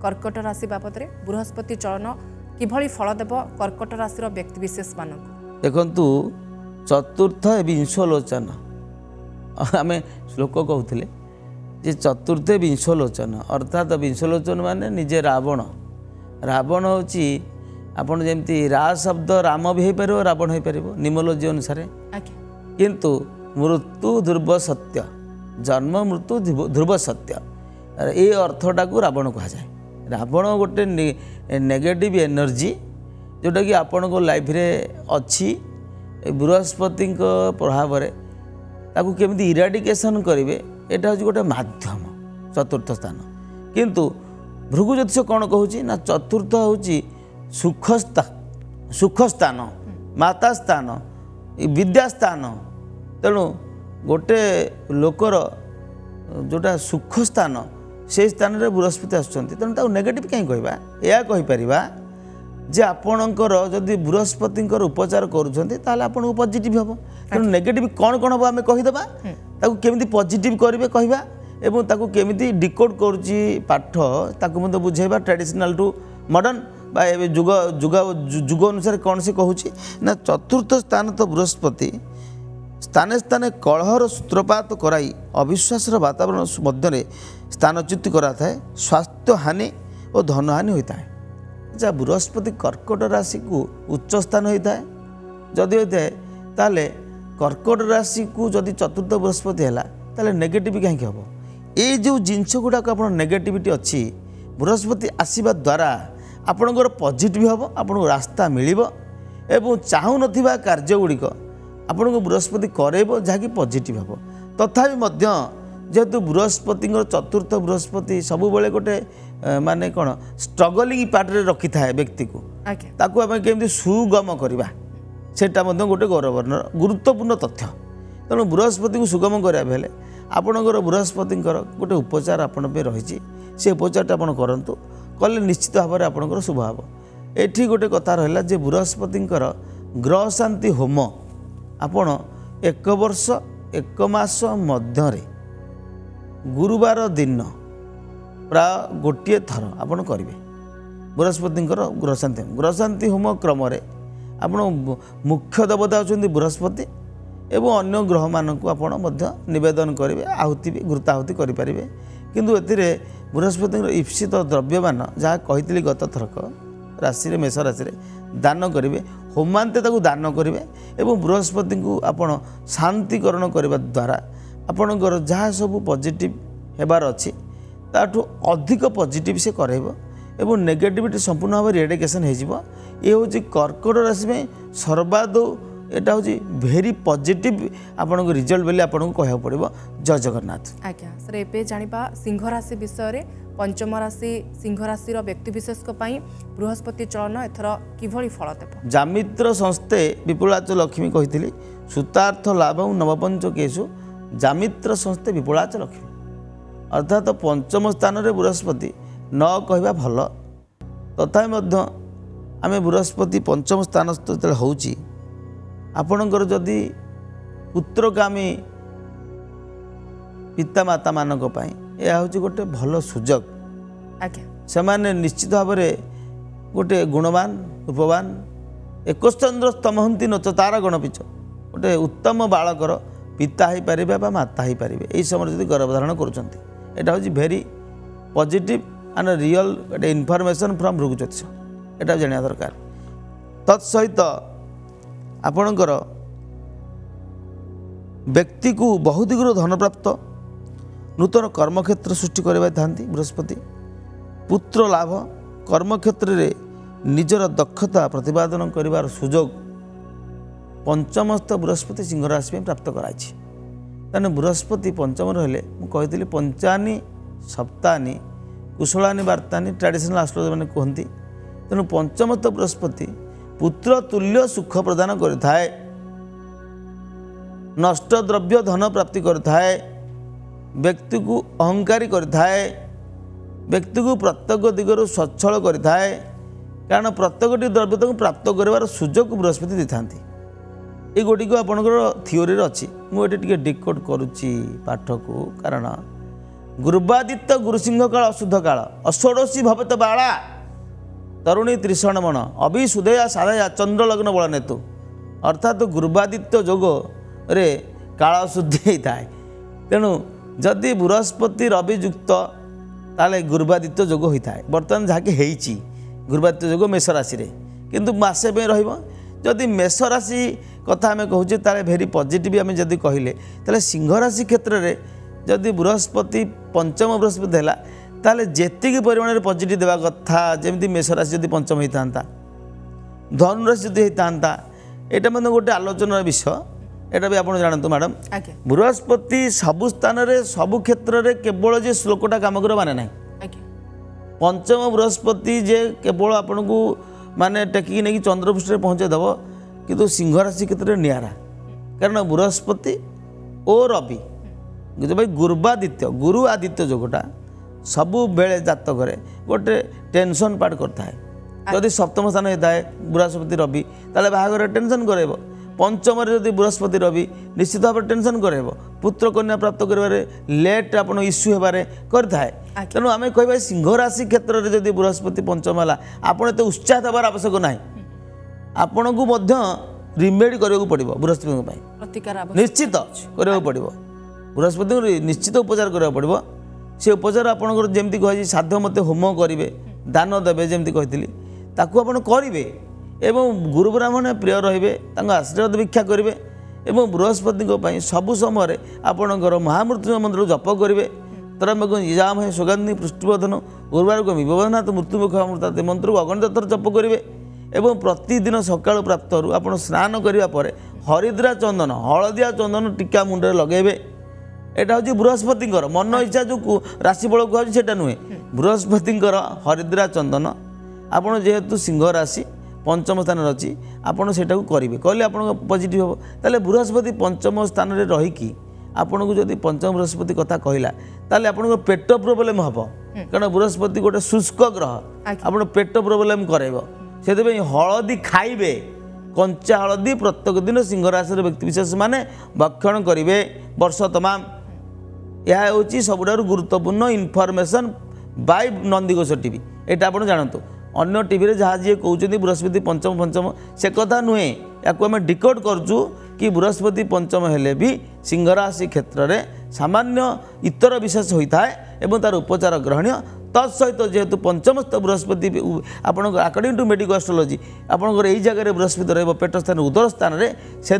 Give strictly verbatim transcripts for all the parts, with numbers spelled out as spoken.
कर्कट राशि बाबद में बृहस्पति चलन किभली फल देव कर्कट राशि व्यक्तिशेष मान देखु चतुर्थ विंशलोचन आम श्लोक कहते जे चतुर्थ विंशलोचन अर्थात विंशलोचन माने निजे रावण रावण हूँ आपड़ जमी रा शब्द राम भी हो पार रावण हो पार निमोलोजी अनुसार किंतु मृत्यु ध्रुव सत्य जन्म मृत्यु ध्रुव सत्य ये अर्थटा को रावण कह जाए रावण गोटे नेगेटिव एनर्जी जोटा कि आपण को लाइफ रे अच्छी बृहस्पति प्रभाव ताकू केमिति इराडिकेशन करेंगे यहाँ हूँ गोटे माध्यम चतुर्थ स्थान किंतु भृगु ज्योतिष कौन कहूँ ना चतुर्थ हूँ सुख सुख स्थान माता स्थान विद्या स्थान तेणु गोटे लोकर जोटा सुख स्थान से स्थान में बृहस्पति आसुँच तेणु नेगेटिव कहीं कहवा यह कहीपर जे आपणकर जदि बृहस्पति उपचार करूँ पॉजिटिव हम तेणु नेगेटिव कौन कौन हम आम कहीदेबा ताकू केमिति पॉजिटिव करेंगे कहवा एवं ताकू केमिति डिकोड करुच्ची पाठ ताकू मत बुझेबा ट्रेडिशनल टू मॉडर्न बा जुग जुग जुग अनुसार कौन से कहूँ ना चतुर्थ स्थान तो बृहस्पति स्थाने स्थाने कलहर सूत्रपात कराई अविश्वास वातावरण मध्य स्थानच्युति करा थाए स्वास्थ्य हानि और धन हानि होता है अच्छा बृहस्पति कर्कट राशि को उच्च स्थान होता है जदि होता है ताले कर्कट राशि को जदि चतुर्थ बृहस्पति है ताले नेगेटिव कहीं हम ये जो जिनस गुड़ाक आप नेगेटिविटी अच्छी बृहस्पति आसवा द्वारा आपणकर पॉजिटिव हम आपको रास्ता मिल एवं चाहू ना कार्यगुड़िक आपण को बृहस्पति करेब जहाँकि पॉजिटिव हम तथापि जेहेतु बृहस्पति चतुर्थ बृहस्पति सब बेले गोटे माने कौन स्ट्रगलिंग पार्ट रे रखी थाए व्यक्ति को ताकू आम केमती सुगम करवा सेटा गोटे गौरवर्ण गुरुत्वपूर्ण तथ्य तेणु बृहस्पति को सुगम करा बेले आपणकर बृहस्पति गोटे उपचार आपण पे रही से उपचार आप करूँ कले निश्चित भाव में आपणकर शुभ हम एठी गोटे कथा रहा जे बृहस्पति ग्रह शांति होम आपण एक वर्ष एक मास मध्य गुरुवार दिन प्राय गोटे थर आपड़ करेंगे बृहस्पति ग्रह शांति ग्रह शांति होम क्रम आप मुख्य देवता होती बृहस्पति एवं अन्य ग्रह मानक आप नवेदन करेंगे आहुति भी घृताहुति करेंगे किंतु ए बृहस्पति ईप्सित द्रव्यमान जहाँ कही गत थरक राशि मेष राशि दान करेंगे होमांते ताकू दान करेंगे एवं बृहस्पति को आपण शांतिकरण करने द्वारा आपणकर जहाँ सब पॉजिटिव हेबार अच्छी ताठू अधिक पॉजिटिव से करेब एवं नेगेटिविटी संपूर्ण भाव रेडिकेशन हो ये हूँ कर्कट राशि में सर्वादौ यहाँ हूँ भेरी पॉजिटिव आपन को रिजल्ट बोले आपको कहना पड़ो। जय जगन्नाथ। आज्ञा सर एबे जानिबा सिंह राशि विषय रे पंचम राशि सिंह राशि व्यक्तिशेष बृहस्पति चलन एथर किभली फल देव जामित्र संस्थे विपुलाच लक्ष्मी कही सूतार्थ लाभ नवपंचकेशु जामित्र संस्थे विपुलाच लक्ष्मी अर्थात तो पंचम स्थान रे बृहस्पति न कहवा भल तथा आम बृहस्पति पंचम स्थान जो होची आपणकर जदि पुत्रकामी पितामाता मानक पई यह हूँ गोटे भल सुजोग से माने निश्चित भाव में गोटे गुणवान रूपवान एकश्चंद्र स्तमहंती नच तारा गणपीच गोटे उत्तम बालकर पिता हो पारे बा माता हो पारे यही समय जब गर्भधारण करुँच हूँ भेरी पॉजिटिव एंड रियल गोटे इनफॉरमेशन फ्रॉम भृगु ज्योतिष यहाँ जाना दरकार तत्सहित आपणकर व्यक्ति को बहुत दिगु धन प्राप्त नूतन कर्मक्षेत्र सृष्टि करवा था बृहस्पति पुत्र लाभ कर्मक्षेत्र में निजर दक्षता प्रतिपादन कर सुजोग पंचमस्थ बृहस्पति सिंह राशि में प्राप्त कराई तेना बृहस्पति पंचम रहिले मुझे पंचानी सप्तानी कुशलानी वार्तानी ट्रेडिशनल एस्ट्रोलॉजर मैंने कहती तेणु पंचमस्थ बृहस्पति पुत्र तुल्य सुख प्रदान करिथाए नष्ट द्रव्य धन प्राप्ति करिथाए व्यक्ति को अहंकारी करिथाए व्यक्ति को प्रत्येक दिगरु सच्छल करिथाए कारण प्रत्येक द्रव्य को प्राप्त कर सुजोग बृहस्पति दी था ये गोटी को आपंकर थीओरी अच्छी मुझे डिकोड करुच्ची पाठ को कारण गुरुबादित्य गुरुसिंह काल अशुद्ध काल अषोडशी भवत बाला तरुणी त्रिषण मण अभि सुदया साधया चंद्रलग्न बल नेतु अर्थात गुरुबादित्य जोग रे काल शुद्धि होता है। तेणु जदि बृहस्पति रवियुक्त ताले गुरुबादित्य जोग होता है। बर्तमान जहाँकि होती गुरुबादित्य जोग मेष राशि रे किंतु मासे पे रहिबो। जदि मेष राशि कथा आम कहूचे ताले भेरी पॉजिटिव आम जदि कहले ताले सिंह राशि क्षेत्र में जदि बृहस्पति पंचम बृहस्पति है ताले जेतिकी परिमाण में पॉजिटिव देवा कथा जमी मेष राशि जदि पंचम होता धनु राशि जदि होता यहाँ मतलब गोटे आलोचनार विषय। यहाँ भी आप जानतु मैडम बृहस्पति सबु स्थान में सबु क्षेत्र में केवल जे श्लोकटा कम कर माने ना पंचम बृहस्पति जे केवल आपन को माने टेकिक नहीं चंद्रपृष्ठ में पहुँचेदेव किंतु सिंह राशि क्षेत्र में निरा कारण बृहस्पति और रवि जो भाई गुरुबादित्य गुरु आदित्य जोगटा सबु बेले जातक गोटे टेंशन पार्ट करता है। जदि सप्तम स्थान होता है बृहस्पति रवि ताले बाहागर टेंशन करेब। पंचम जदि बृहस्पति रवि निश्चित भाव टेंशन करेब। पुत्र कन्या प्राप्त कर लेट आप इश्यू होबारे करता है। तेणु आम कह सिंह राशि क्षेत्र में जदि बृहस्पति पंचम है आपड़ एत उत्साह देवार आवश्यक ना आपण को रिमेडी करने को पड़ो बृहस्पति निश्चित करने को पड़ो बृहस्पति निश्चित उपचार करने पड़ो। से उपचार आपंकर जमी कह साध्य मत होम करेंगे दान देवे जमी कही ताकू आप करेंगे एवं गुरु ब्राह्मण प्रिय रे आशीर्वाद भिक्षा करेंगे एवं बृहस्पति सबु समय आपणकर महामृत्युंजय मंत्र जप करेंगे तरम्बक यजामहे सुगंधि पृष्ठबोधन गुरुवार को विभवनाथ मृत्युमुख मंत्र को अगणित थर जप करेंगे एवं प्रतिदिन सकाल प्राप्त आप स्नान करने हरिद्रा चंदन हलदिया चंदन टीका मुंडे लगेबे। यहाँ हूँ बृहस्पति मन इच्छा जो राशिफल कहूँ नुहे बृहस्पति हरिद्रा चंदन आपड़ जेहेतु सिंह राशि पंचम स्थान अच्छी आपड़ से करेंगे कहले आप पॉजिटिव हम ताले बृहस्पति पंचम स्थान में रहीकि आपन को जदि पंचम बृहस्पति कथा कहला ताले आपन पेट प्रोब्लेम हम कारण बृहस्पति गोटे शुष्क ग्रह आप पेट प्रोब्लेम करेब से हलदी खाइबे कंचा हलदी प्रत्येक दिन सिंह राशि व्यक्ति विशेष माने भक्षण करेंगे वर्ष तमाम। यह हूँ सबुठ गुरुत्वपूर्ण इनफर्मेसन बाय नंदीघोष टीवी यहाँ आप जानतु अन्य टीवी जहाँ जी कहते बृहस्पति पंचम पंचम से कथा नुहे या आम डिकोड करूँ कि बृहस्पति पंचम हेले भी सिंह राशि क्षेत्र में सामान्य इतर विशेष होता है एवं तार उपचार ग्रहणीय तत्सहित जेहेतु पंचमस्थ बृहस्पति आप अकॉर्डिंग टू मेडिकल एस्ट्रोलॉजी आपंकर यही जगह बृहस्पति रही पेट स्थान उदर स्थान में से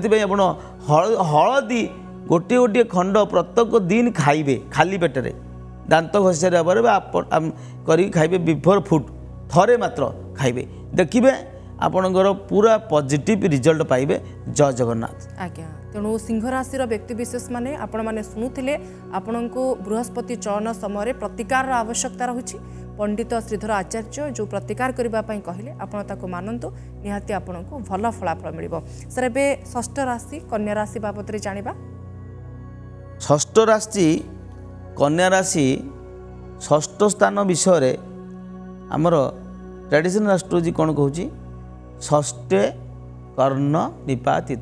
आप हलदी गोटे गोटे खंड प्रत्येक दिन खाइबे खाली पेटर दांत घसी सारा पर खाइबे बिफोर फुड थरे मात्र खाइबे देखिए आपणकर पूरा पॉजिटिव रिजल्ट पाइबे। जय जगन्नाथ। आज्ञा तेणु सिंह राशि व्यक्ति विशेष माने आपण माने सुनुथिले आपण को बृहस्पति चयन समय प्रतिकार आवश्यकता रहुछि पंडित श्रीधर आचार्य जो प्रतिकार करबा पई कहले आपण ताको मानंतु निहाती आपण को भल फलाफल मिलिबो। सर एबे षष्ठ राशि कन्या राशि बाबत रे जानिबा। षष्ठ राशि कन्या राशि षष्ठ स्थान विषय रे आमर ट्रेडिशनल एस्ट्रोलॉजी कौन कहूँ षष्ठे कर्ण निपातित।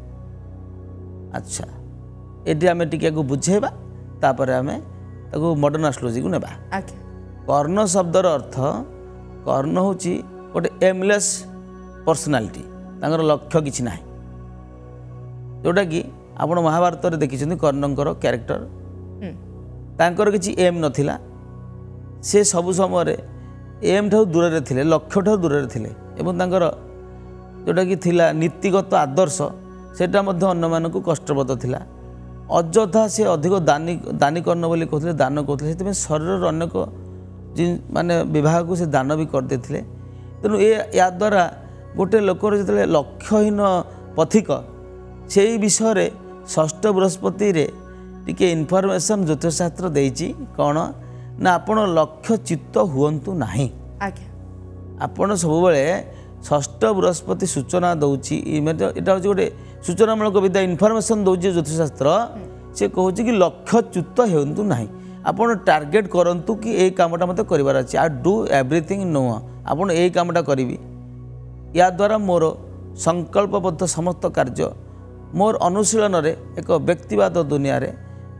अच्छा ये आम टी बुझेबा तापर आम ताको मॉडर्न एस्ट्रोलॉजी को नेबा। कर्ण शब्दर अर्थ कर्ण हूँ गोटे एमलेस पर्सनालिटी तांकर लक्ष्य किछि ना जोटा कि आपण महाभारत रे देखिछन्ती कर्णंकर क्यारेक्टर तांकर किछि एम नथिला से सबु समय एम ठाऊ दूर रे थिले लक्ष्य ठाऊ दूर रे थिले एवं तांकर जोटा कि थिला नीतिगत आदर्श सेटा मध्य अन्य मानकु कष्टप्रद थिला अଯଥା से अधिक दानी दानी कर्ण बोली कहते दान कहते से शरीर अनेक माने विवाह को से दान भी करदे थिले। तेणु या द्वारा गोटे लोकर जो लक्ष्यहीन पथिक से विषय रे षष्ठ बृहस्पति रे टिके इनफॉरमेशन ज्योतिषशास्त्र देइछि कौन ना आपण लक्ष्य चित्त हुअंतु नाही। आपण सब बेले षष्ठ बृहस्पति सूचना दौची यहाँ हूँ गोटे सूचनामूलक विद्या इनफॉरमेशन दौची ज्योतिषशास्त्र से कहूँ कि लक्ष्यच्युत होंतु नाही आपण टार्गेट करंतु कि ए कामटा मते करिवार अछि आई डू एवरीथिंग नो आपण ए कामटा करिवि या द्वारा मोर संकल्पबद्ध समस्त कार्य मोर अनुशीलन रे एक व्यक्तिवाद दुनिया रे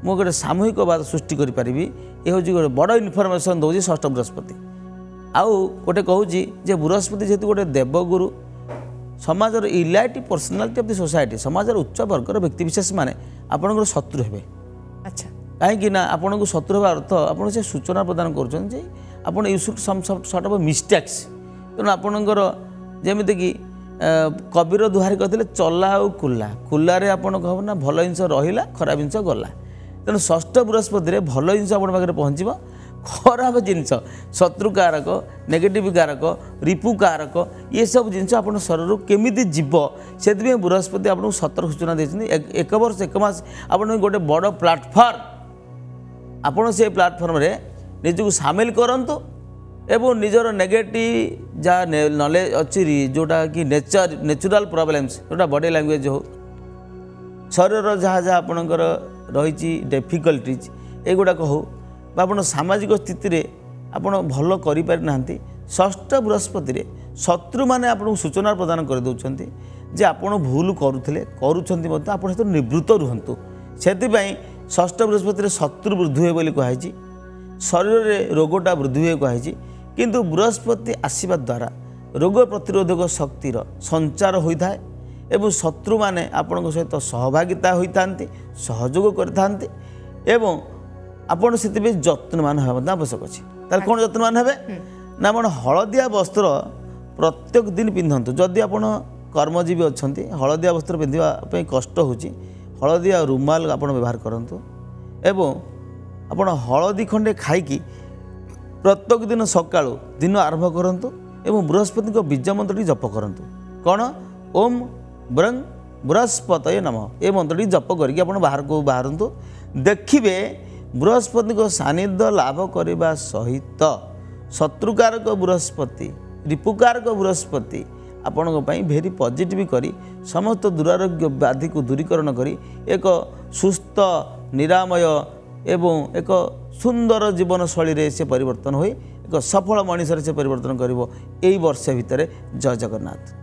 ମୁଁ ଗୋଟେ ସାମूहिकवाद ସୃଷ୍ଟି କରିପାରିବି। ଏ ହେଉଛି ଗୋଟେ ବଡ଼ ଇନଫର୍ମେସନ୍ ଦେଉଛି ଷଷ୍ଠ ବୃହସ୍ପତି। ଆଉ ଗୋଟେ କହୁଛି ଯେ ବୃହସ୍ପତି ଯେହେତୁ ଗୋଟେ ଦେବଗୁରୁ, ସମାଜର elite personality of the society, ସମାଜର ଉଚ୍ଚ ବର୍ଗର ବ୍ୟକ୍ତିବିଶେଷ ମାନେ ଆପଣଙ୍କର ଶତ୍ରୁ ହେବେ। ଆଚ୍ଛା, କାହିଁକି ନା ଆପଣଙ୍କୁ ଶତ୍ରୁ ହେବା ଅର୍ଥ ଆପଣ ସେ ସୂଚନା ପ୍ରଦାନ କରୁଛନ୍ତି ଯେ ଆପଣ you should some sort of mistakes. ତେଣୁ ଆପଣଙ୍କର ଯେମିତିକି କବିର ଦୁହାରି କହିଥିଲେ ଚଲା ଆଉ କୁଲା, କୁଲାରେ ଆପଣଙ୍କ ହେବ ନା ଭଲ ଜିନିଷ ରହିଲା, ଖରାପ ଜିନିଷ ଗଲା। ତେଣୁ ଷଷ୍ଠ ବୃହସ୍ପତିରେ ଭଲ ଜିନିଷ ଆପଣଙ୍କ ପାଖରେ ପହଞ୍ଚିବ, ଖରାପ ଜିନିଷ ଶତ୍ରୁ କାରକ, ନେଗେଟିଭ୍ କାରକ, ରିପୁ କାରକ, ଏସବୁ ଜିନିଷ ଆପଣଙ୍କ ଶରୀରରୁ କେମିତି ଯିବ ସେଥିପାଇଁ ବୃହସ୍ପତି ଆପଣଙ୍କୁ ସତର୍କ ସୂଚନା ଦେଇଛନ୍ତି। ଏକ ବର୍ଷ ଏକ ମାସ ଆପଣଙ୍କୁ ଗୋଟେ ବଡ଼ ପ୍ଲାଟଫର୍ମ, ଆପଣ ସେ ପ୍ଲାଟଫର୍ମରେ ନିଜକୁ ସାମିଲ କରନ୍ତୁ ଏବଂ ନିଜର ନେଗେଟିଭ୍ ଯାହା ନଲେଜ ଅଛି ଯେଉଁଟା କି ନେଚର ନେଚୁରାଲ ପ୍ରୋବ୍ଲେମ୍ସ, ଯେଉଁଟା ବଡି ଲାଙ୍ଗୁଏଜ ହେଉ, ଶରୀରର ଯାହା ଯାହା ଆପଣଙ୍କର ରହିଛି ଡିଫିକଲ୍ଟିଜ୍ ଏଗୁଡ଼ାକ ହେଉ, ବା ଆପଣ ସାମାଜିକ ସ୍ଥିତିରେ ଆପଣ ଭଲ କରିପାରିନାହାନ୍ତି, ଷଷ୍ଠ ବୃହସ୍ପତିରେ ଶତ୍ରୁମାନେ ଆପଣଙ୍କୁ ସୂଚନା ପ୍ରଦାନ କରିଦେଉଛନ୍ତି ଯେ ଆପଣ ଭୁଲ କରୁଥିଲେ, କରୁଛନ୍ତି ମଧ୍ୟ, ଆପଣ ସେଥିରୁ ନିବୃତ୍ତ ରୁହନ୍ତୁ। ସେଥିପାଇଁ ଷଷ୍ଠ ବୃହସ୍ପତିରେ ଶତ୍ରୁ ବୃଦ୍ଧି ହୁଏ ବୋଲି କୁହାଯାଇଛି, ଶରୀରରେ ରୋଗଟା ବୃଦ୍ଧି ହୁଏ କୁହାଯାଇଛି। କିନ୍ତୁ ବୃହସ୍ପତି ଆସିବା ଦ୍ୱାରା ରୋଗ ପ୍ରତିରୋଧକ ଶକ୍ତିର ସଞ୍ଚାର ହୋଇଥାଏ ଏବଂ ଶତ୍ରୁମାନେ ଆପଣଙ୍କ ସହିତ ସହଭାଗିତା ହୋଇଥାନ୍ତି, ସହଯୋଗ କରିଥାନ୍ତି ଏବଂ ଆପଣ ସେଥିପାଇଁ ଯତ୍ନବାନ ହେବା ମଧ୍ୟ ଆବଶ୍ୟକ ଅଛି। ତାହେଲେ କ'ଣ ଯତ୍ନବାନ ହେବେ ନା ଆପଣ ହଳଦିଆ ବସ୍ତ୍ର ପ୍ରତ୍ୟେକ ଦିନ ପିନ୍ଧନ୍ତୁ। ଯଦି ଆପଣ କର୍ମଜୀବୀ ଅଛନ୍ତି, ହଳଦିଆ ବସ୍ତ୍ର ପିନ୍ଧିବା ପାଇଁ କଷ୍ଟ ହେଉଛି, ହଳଦିଆ ରୁମାଲ ଆପଣ ବ୍ୟବହାର କରନ୍ତୁ ଏବଂ ଆପଣ ହଳଦୀ ଖଣ୍ଡେ ଖାଇକି ପ୍ରତ୍ୟେକ ଦିନ ସକାଳୁ ଦିନ ଆରମ୍ଭ କରନ୍ତୁ ଏବଂ ବୃହସ୍ପତିଙ୍କ ବୀଜ ମନ୍ତ୍ରଟି ଜପ କରନ୍ତୁ। କ'ଣ? ଓମ୍ ବ୍ରଂ ବୃହସ୍ପତୟେ ନମଃ, ଏ ମନ୍ତ୍ରଟି ଜପ କରିକି ଆପଣ ବାହାରକୁ ବାହାରନ୍ତୁ। ଦେଖିବେ ବୃହସ୍ପତିଙ୍କ ସାନ୍ନିଧ୍ୟ ଲାଭ କରିବା ସହିତ ଶତ୍ରୁକାରକ ବୃହସ୍ପତି, ରିପୁକାରକ ବୃହସ୍ପତି ଆପଣଙ୍କ ପାଇଁ ଭେରି ପଜିଟିଭ୍ କରି ସମସ୍ତ ଦୁରାରୋଗ୍ୟ ବ୍ୟାଧିକୁ ଦୂରୀକରଣ କରି ଏକ ସୁସ୍ଥ ନିରାମୟ ଏବଂ ଏକ ସୁନ୍ଦର ଜୀବନଶୈଳୀରେ ସେ ପରିବର୍ତ୍ତନ ହୋଇ ଏକ ସଫଳ ମଣିଷରେ ସେ ପରିବର୍ତ୍ତନ କରିବ। ଏହି ବର୍ଷ ଭିତରେ। ଜୟ ଜଗନ୍ନାଥ।